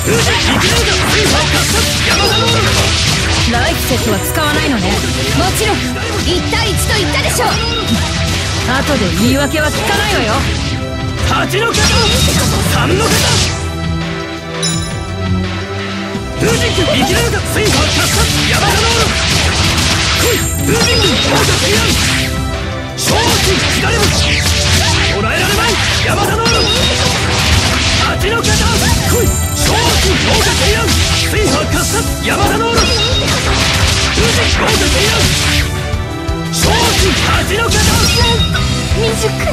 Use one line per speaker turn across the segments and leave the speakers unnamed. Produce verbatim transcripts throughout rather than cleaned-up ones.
ライフセットは使わないのね。もちろんいち対いちと言ったでしょ。後で言い訳は聞かないわよ。はちの方、さんの方、風神君生きられた。スイーパーカッサ山田の来い。風神君王者提案小心左も捉えられない。山田のはちの方来い。小心王者提案スイーパーカッサ山田の風神王者提案小心はちの方未熟な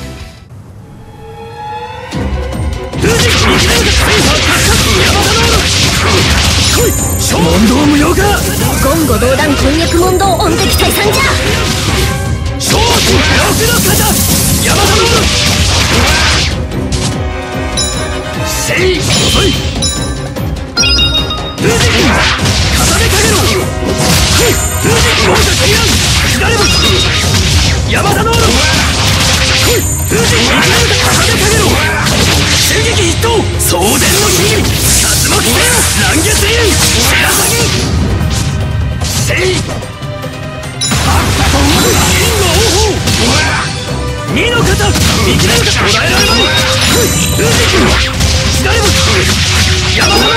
風神君生きられた。スイーパーカッサ山田の来い。問答無用か。言語道断翻訳問答音的退散じゃ。小心六の方山田のせい遅い。風神君重ねかけろ。来い。風神君王者提案左も山田の来い。風神君生きられた。重ねかけろ。襲撃一刀送電の火竜巻せよ。乱月流白鷺せい銀の王鵬二の方見切れるか捉えられない。風神君左も山田の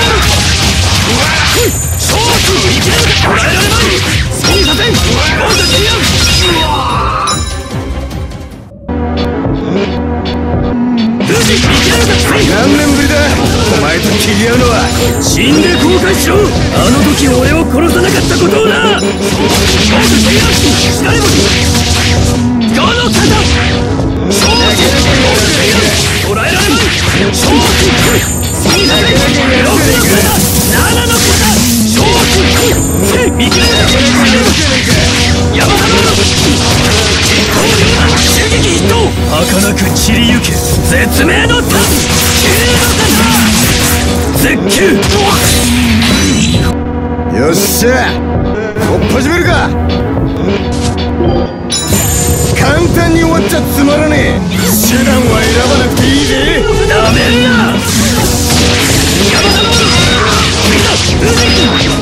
小心見切れるか捉えられない。損させん王者提案風神見切れるか。
何年ぶりだお前と切り合うのは。
死んで後悔しろ。あの時俺を殺さなかったことをな。王者提案左も五の方小心王者提案捉えられない。小心来い。死にさせ六の方七の方小心来い。せい見切れる山田の実行量な襲撃一刀儚く散りゆけ絶命のタン絶球。
よっしゃ突破始めるか。簡単に終わっちゃつまらねえ。手段は選ばなくていいぜ。
ダメんな山田の見た風神君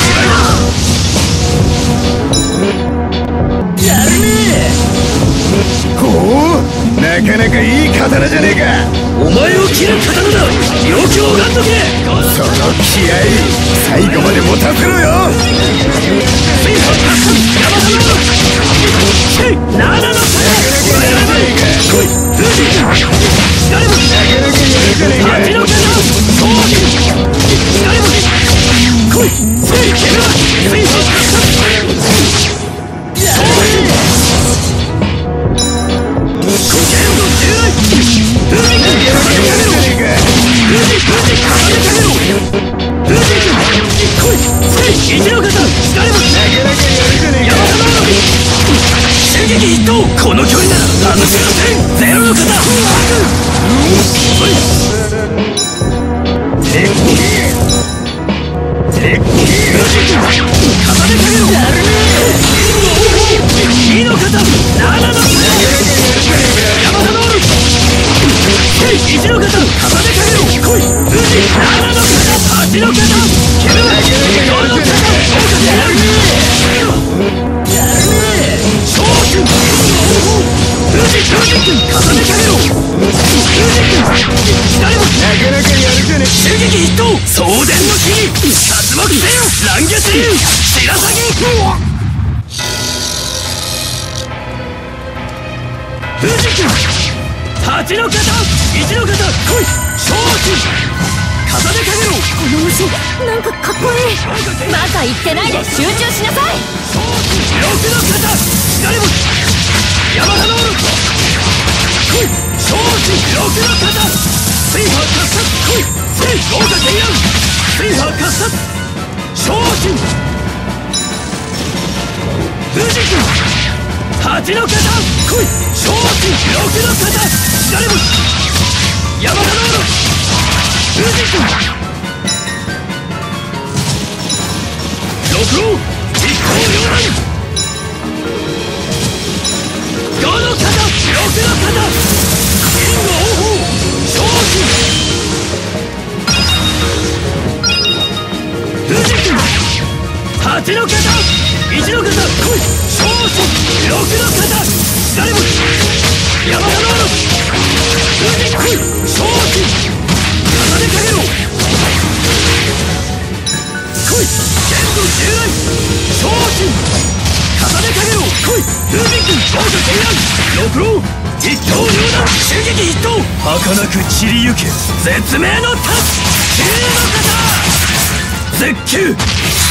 やるねえ。
ほうなかなかいい刀じゃねえか。
お前を切る刀だ。よく拝んどけ。
その気合最後まで持たせろよ。
水遁カッサ山田のせい七の方捉えられない。来い風神君左も八の方小心左も来い。せいけるな水遁カッサ小心風神君重ねかけろ。風神風神重ねかけろ。風神君来い。せい一の方左も山田の襲撃一刀この距離なら外しません。ゼロの方おい鉄器鉄器風神君重ねかけろ。二の方七の方山田の一の方重ねかけろ。来い風神七の方八の方蹴るな四の方王者であるやるねえ。小心風神風神君重ねかけろ。風神君左も
なかなかやるじゃねえ。
襲撃一刀送電の火竜竜巻せよ。乱月流白鷺風神君八の方一の方来い。小心重ねかけろ。
この虫なんかかっこいい。バカ言ってないで集中しなさい。
小心六の方左も山田の来い。小心六の方スイーパーカッサ来い。せい王者提案スイーパーカッサ小心風神君八の方来い。小心六の方左も山田の風神君六郎一行両断五の方六の方銀の王鵬小心ちの肩一の肩来い昇進六の肩左も山田のあの来い昇進肩でかけろ来い剣道襲来昇進肩でかけろ来い風神君豪華提案六郎一刀両断襲撃一刀儚く散りゆけ絶命のタッチ九の肩絶球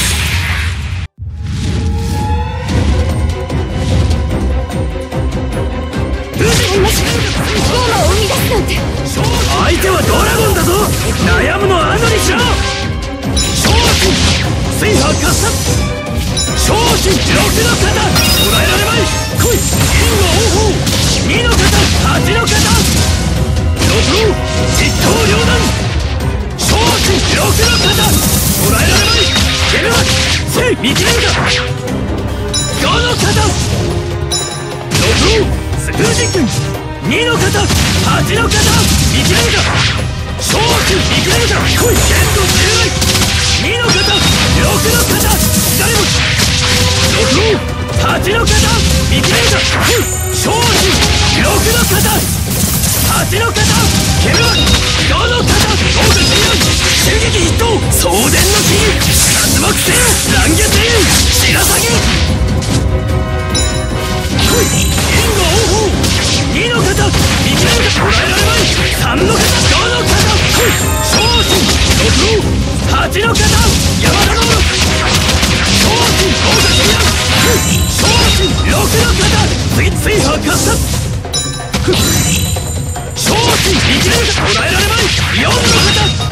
相手はドラゴンだぞ悩むのは後にしろ昇進水波喝殺昇進六の肩捉えられまい来い銀の王鵬二の肩八の肩六郎一刀両断昇進六の肩捉えられまいケルマ聖見切れるか五の肩六郎風神君二の肩八の肩見切れるか昇進見切れるか来い剣道襲来二の肩六の肩左持ち六郎八の肩見切れるか来い昇進六の肩八の肩ケルマ五の肩豪華提案襲撃一刀送電の霧竜巻せよ乱月天白鷺来い銀河王鵬二の肩見切れるか捉えられまい三の肩五の肩来い昇進六郎八の肩山田の昇進豪華提案来い昇進六の肩次水波喝殺昇進見切れるか捉えられまい四の肩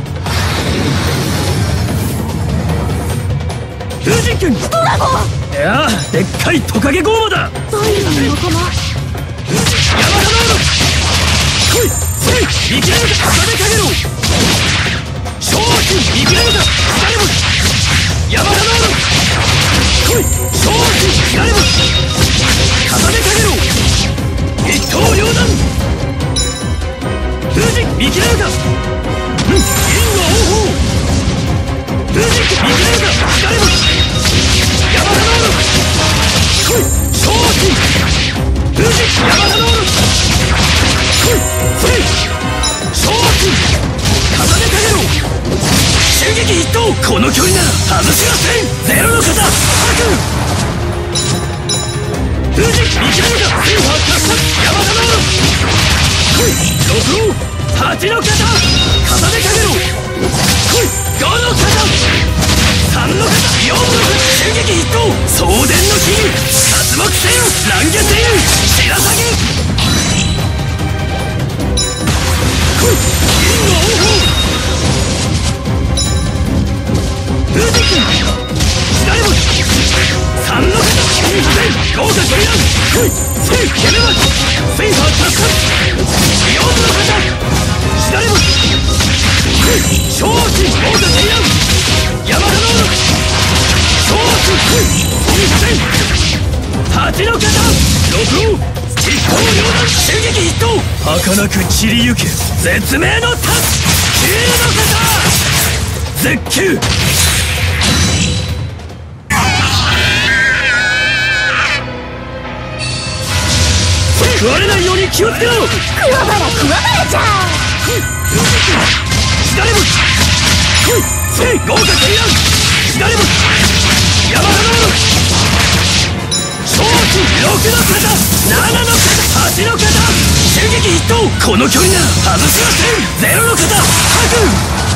風神君ドラゴンいやあでっかいトカゲゴーマだ
どういう仲間
山田の来いせい見切れるか肩でかけろ昇進見切れるか左持ち山田の来い昇進左持ち肩でかけろ一刀両断風神見切れるか銀河王鵬風神見切れるか左持ち山田の来い昇進風神山田の来いせい昇進肩でかけろ襲撃一刀この距離なら外しませんゼロの肩ハク風神見切れるか水波喝殺山田の来い六郎八の肩肩でかけろ来い五の肩三の肩四の肩襲撃一刀送電の霧竜巻せよ乱月天白鷺来い銀の王鵬風神君左持ち三の肩金線豪華提案来い聖ケルマ水波喝殺四の肩左持ち来い昇進豪華提案山田の昇進来い金線八の肩六郎一刀両断襲撃一刀儚く散りゆけ絶命のタッチ九の肩絶球食われないように気をつけろ
クワバラクワバラじゃ
左持ち来い聖豪華提案左持ち山田の昇進六の肩七の肩八の肩襲撃一刀この距離なら外しませんゼロの肩ハク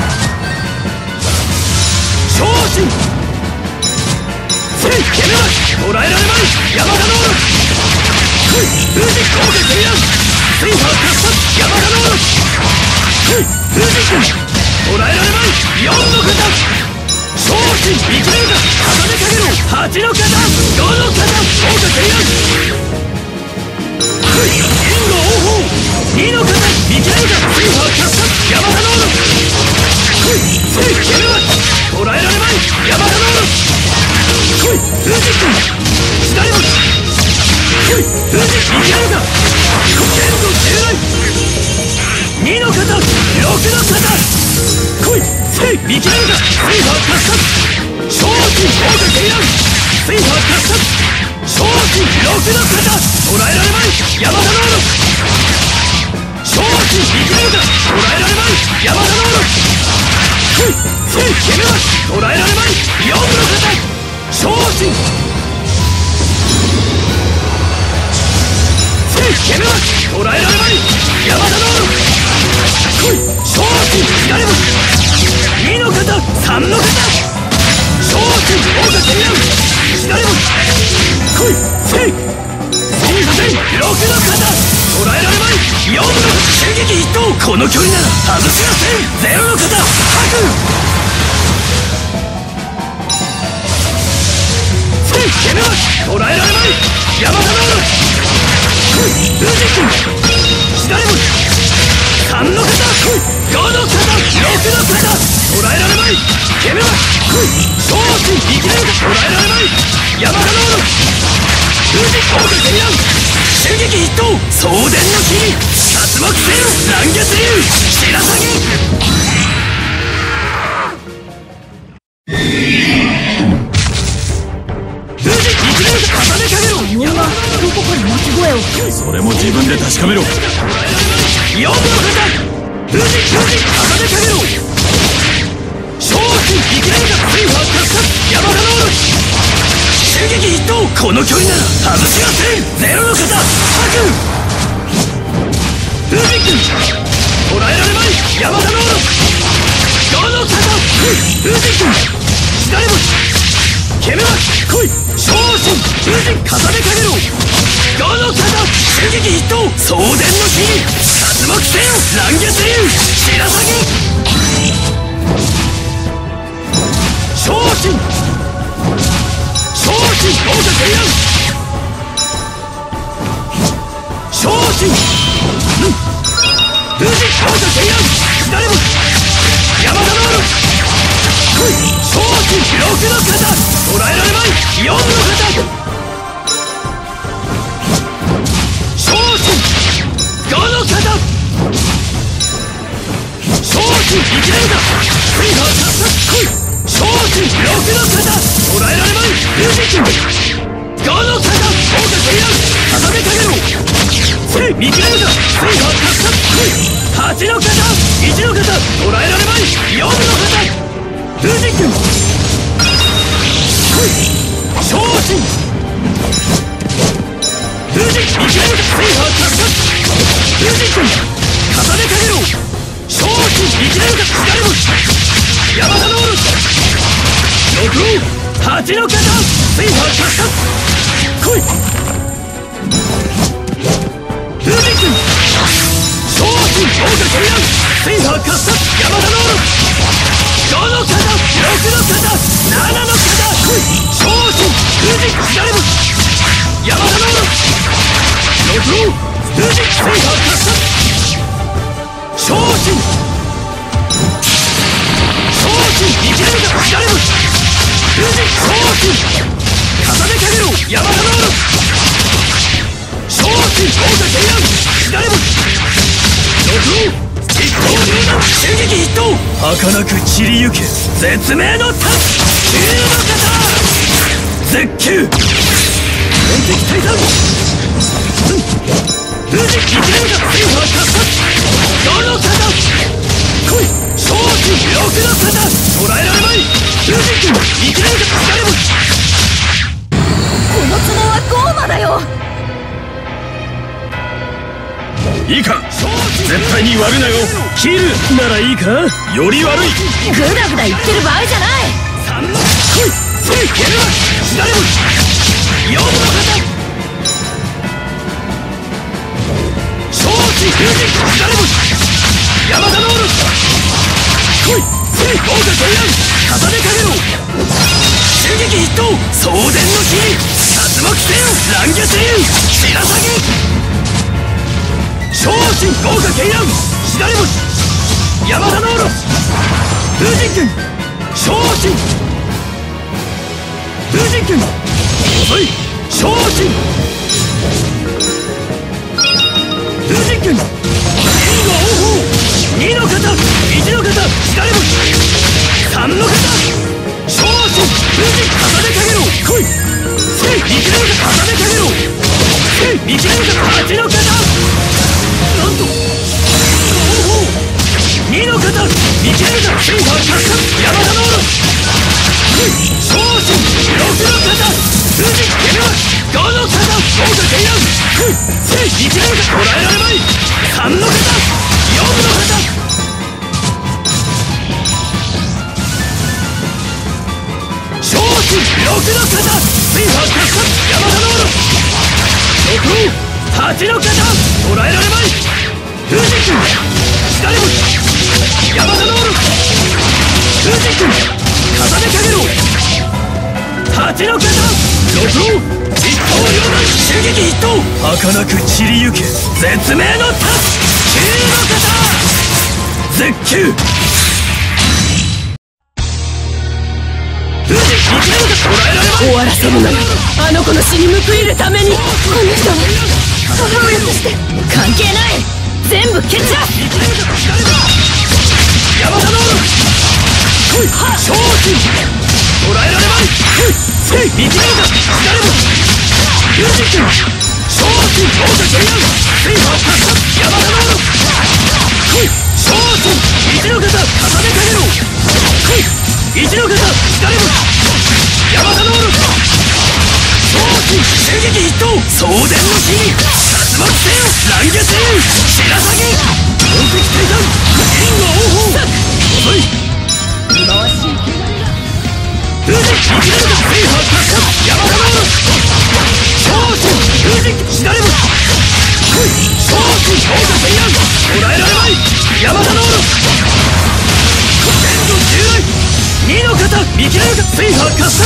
昇進聖ケルマ捉えられまい山田の来い風神豪華提案水波喝殺山田の来い風神君捉えられまい四の肩昇進見切れるか肩でかけろ八の肩五の肩豪華提案来い銀河王鵬二の肩見切れるか水波喝殺山田の来い聖ケルマ捉えられまい山田の来い風神君左持ち来い風神見切れるか剣道襲来二の肩六の肩来い聖見切れるか水波喝殺昇進豪華絢爛スイーパー喝殺昇進六の型捉えられまいヤマタノーロ昇進生きるか捉えられまいヤマタノーロふいふいケメラ捉えられまい四の型昇進ふいケメラ捉えられまいヤマタノーロふい昇進左も二の型三の型昇進豪華絢爛左も来いせい戦車戦六の型捉えられまい四の襲撃一投この距離なら外しませんゼロの型白せいケメラ捉えられまいヤマタノーロ来いルージック左も三の型来い五の型六の型捉えられまいケメラ来い昇進生きれるか捉えられまいヤマタノーロルージック豪華絢爛襲撃一投送電の霧竜巻せよ乱月流白鷺ルージック生きれるか重ねかけろ
みんなどこから鳴き声を
それも自分で確かめろ。
四の型ルージックルージック重ねかけろ昇進生きれるかスイーパー喝殺ヤマタノーロ襲撃一投この距離なら外しませんゼロの型白ルージック捉えられまいヤマタノーロ五の型ルージック左もケメラ来い昇進ルージック重ねかけろ五の型襲撃一投送電の霧竜巻せよ乱月流白鷺昇進昇進豪華絢爛昇進ルージック豪華絢爛左もヤマタノーロ来い昇進六の型捉えられまい四の型昇進五の型昇進生きれるかスイーパー喝殺来い昇進六の型捉えられまいルージック五の型豪華絢爛重ねかけろせい見切れるかスイーパー喝殺来い八の型一の型捉えられまい四の型ルージック来い昇進ルージック見切れるかスイーパー喝殺ルージック重ねかけろ昇進生きれるか左もヤマタノーロ六王八の型スイーパー喝殺来いルージック昇進豪華絢爛スイーパー喝殺ヤマタノーロ五の型六の型七の型来い昇進ルージック左もヤマタノーロ六王ルージックスイーパー喝殺昇進昇進生きれるか左もルージック昇進重ねかけろヤマタノーロ昇進豪華絢爛左も六王一刀流弾襲撃一刀儚く散りゆけ絶命のタッ九の型絶球天敵退散ルージック生きれるかスイーパー喝殺五の型来い昇進六の型捉えられまいルージック生きれるか誰も
この爪はゴーマだよ
いいか絶対に割るなよ。
切るならいいかより悪い
グダグダ言ってる場合じゃない
三の来いせいけるわ誰も四の型昇進ルージック誰もヤマタノーロ来いせい豪華絢爛重ねかけろ襲撃一刀送電の霧竜巻せよ乱月流白鷺昇進豪華絢爛左もヤマタノーロ風神剣昇進風神剣遅い昇進風神剣援護応報にの型いちの型左もさんの型昇進見切れるか固めかけろ。見切れるか八の型。なんと二の型。見切れるかスイーパーカッサ山田ノール。昇進六の型。数字決めます。五の型。豪華提案。見切れるか捉えられまい。三の型。四の型。昇進六の型。スイーパーカッサ山田ノール。六八の型。捉えられまい。風神君光星山田ノール。風神君固めかけろ。八の型。六郎一刀両断襲撃一刀。儚く散りゆけ絶命のタッ九の型。絶球。風神見切れるか捉えられまい。
終わらせるのよ。あの子の死に報いるために。この人は母親として関係ない。全部蹴っちゃう。
山田ノール。昇進捉えられまい。見切れるか光る。風神君昇進豪華提案。スイーパーカッサ山田ノール。昇進一の型固めかけろ。一の型光る。山田ノール。昇進襲撃一刀。送電の火竜巻せよ乱月流白鷺。本石退散銀河王鵬。遅い。風神見切れるかスイーパーカッサ山田ノール。昇進風神しだれも。昇進豪華提案。捉えられまい。山田ノール。天道従来二の型。見切れるかスイーパーカッサ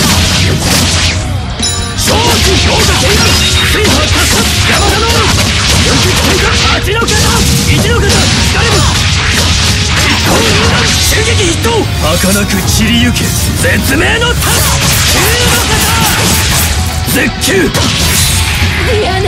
昇進豪華提案。スイーパーカッサ山田ノール。四石退散八の型。一の型光る。一刀両断襲撃一刀。儚く散りゆけ絶命のタッ九の型。絶球。
嫌だ。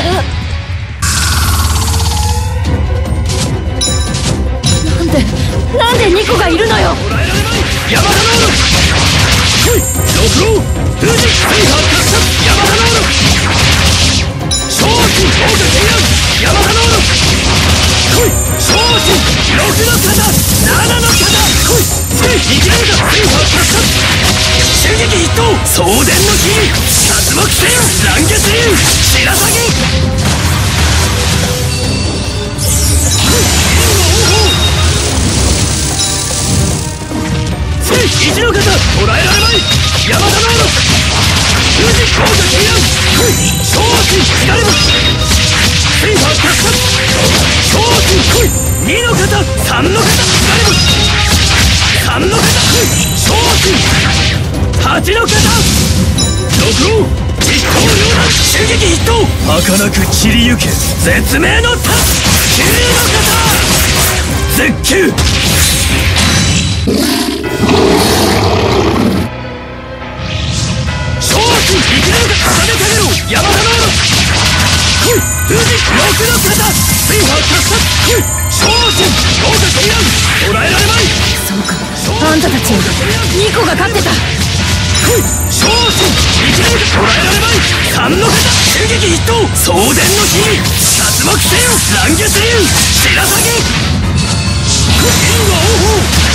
なんでなんでニコがいるのよ。
捉えられまい。山田ノール。六郎風神スイーパーカッサ山田ノール。昇進豪華提案山田ノール。昇進六の型七の型。見切れるかスイーパーカッサ襲撃一刀。送電の火竜竜巻せよ乱月流白鷺。一の型捉えられまい。山田ノール。風神豪華提案。昇進光る。スイーパーカッサ昇進二の型三の型光る。三の型昇進八の型。六郎一刀両断襲撃一刀。儚く散りゆけ絶命のタッ九の型。絶球。昇進見切れるか固めかけろ。山田ノール。風神六の型。スイーパーカッサ昇進豪華提案。捉えられまい。
そうか、あんたたちニコが勝ってた。
昇進見切れるか捉えられまい。三の型襲撃一刀。送電の火竜巻せよ乱月流白鷺。銀河王鵬。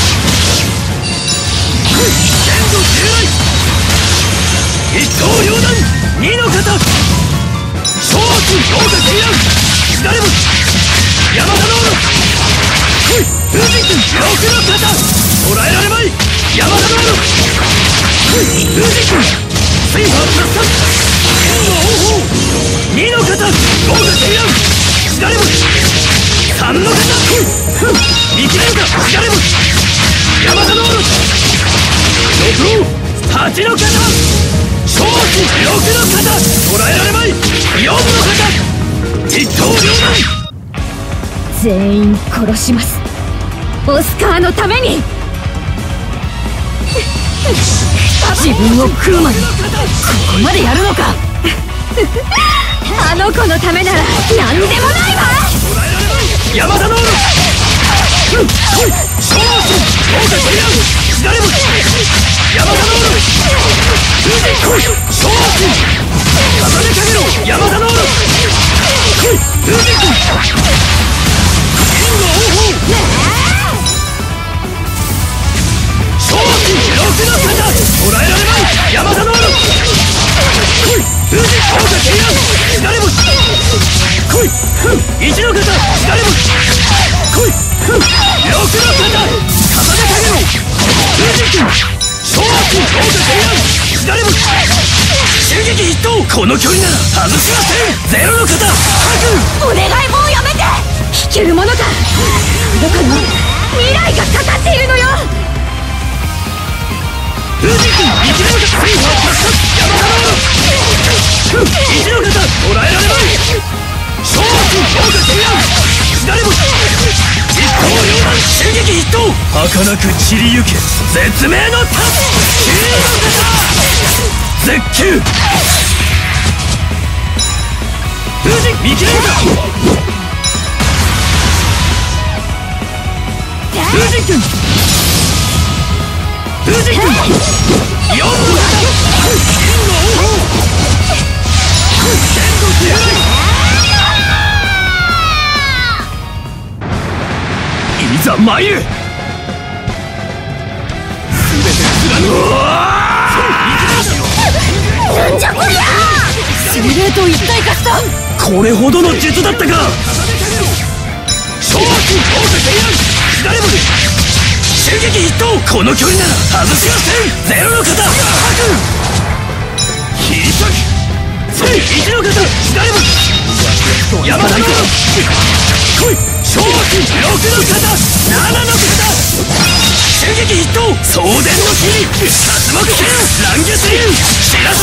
天道従来一刀両断二の型。昇進豪華提案光る。山田ノール。風神君六の型捉えられまい。山田ノール。風神君スイーパーカッサ銀河王鵬。二の型豪華提案光る。三の型見切れるか光る。山田ノール。六郎八の型。昇進六の型捉えられまい。四の型一刀両断。
全員殺します。オスカーのために。自分を食うまでここまでやるのか。あの子のためなら何でもないわ。
山田ノール。昇進豪華提案左も山田ノール。昇進風神君銀の王鵬昇進六の肩捉えられまい山田の来い風神王座提案左星来い一の肩左星来い六の肩風でかげろ風神君昇進王座提案左星襲撃一投この距離なら外しませんゼロの肩白
お願いもうやめて引けるものかどこに未来がかかっているのよ
風神君生きれるか水波発射山田の一の肩捉えられまい昇進王座提案左星一刀両断襲撃一投儚く散りゆけ絶命のタッチ九の肩絶球風神見切れるか風神君風神君四の肩銀の王鵬剣の強いいざ参る全て貫く
なんじゃこりゃ精霊と一体化した
これほどの術だったか昇進王座提案左星襲撃一投この距離なら外しませんゼロの肩白切り裂くつい一の肩左星山田の来い昇進六の肩七の肩襲撃一投送電の霧竜巻剣乱月流白鷺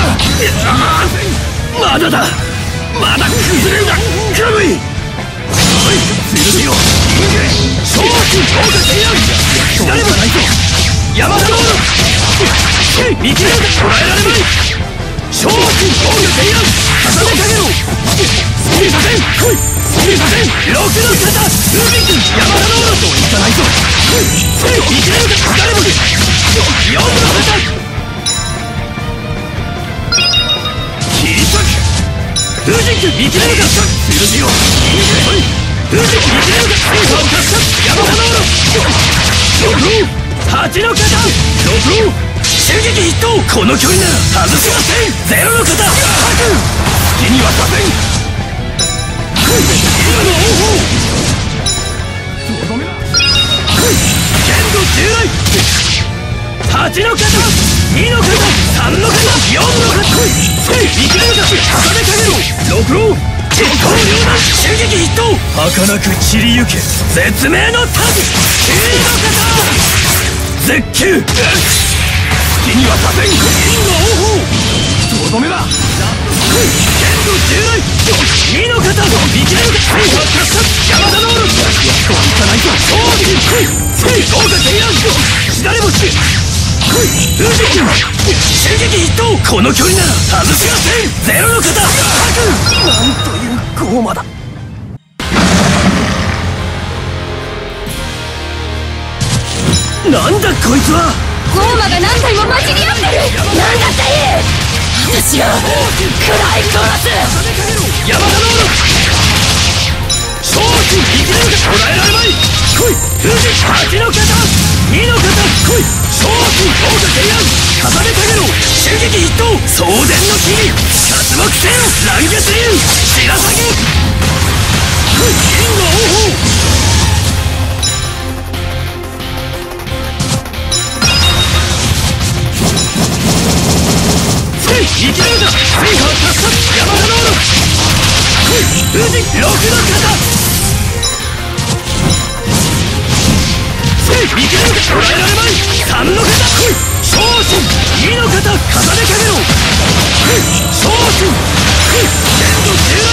まだだまだ崩れるなクラムイおい剣よ人間昇進王座提案左星山田の見切れるか捉えられまい昇進王座提案重ねかげろスピリさせん来いスピリさせん六の肩風神君山田のといかないぞ見切れるか左星四の肩切り裂く風神君見切れるか剣よおい風神見切れるかスーパーをかっさ山田の六郎八の肩六郎襲撃一投この距離なら外しませんゼロの肩白好きにはさせん銀の王鵬とどめだ剣の従来八の肩二の肩三の肩四の肩見切れるか重ねかげろ六郎一刀両断襲撃一投儚く散りゆけ絶命のタッチ九の肩絶球好きにはさせん銀の王鵬とどめだ剣の従来二の肩見切れるかスーパーカッサ山田の王いかないぞ勝利来いスイー王座提案左星来い風神君襲撃一投この距離なら外しませんゼロの肩白なんという傲慢だなんだこいつは
ゴーマが何体も混じり合ってるなんだっていい私が食らい殺す
山田の王昇進生きれるか捉えられまい来い風神八の肩二の肩来い昇進王座提案重ねかげろ襲撃一投送電の霧竜巻剣乱月流白鷺来い銀の王鵬生きれるか水波発射山田の王来い風神六の肩生きれるか捉えられまい三の肩来い昇進二の肩重ねかげろ来い昇進来い剣の従来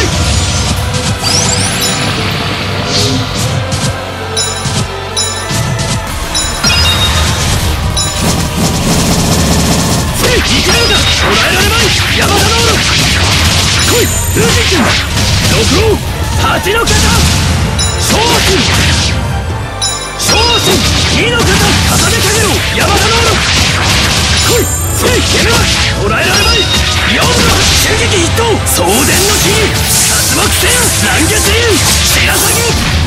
生きれるか捉えられまい山田の王来い風神君六郎八の肩昇進昇進二の肩重ねかげろ山田の王来い聖剣は捉えられまい四の襲撃一投送電の霧竜目せよ乱月流白鷺